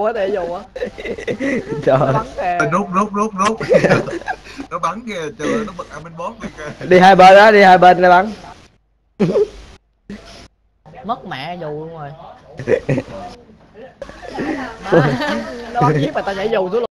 á, để dù á. Trời. Nó bắn kìa. Rút. Nó bắn kìa, trời nó bật admin boss lên kìa. Đi hai bên đó, đi hai bên để bắn. Mất mẹ dù luôn rồi. Má, nó bắn giết mà tao nhảy dù xuống luôn.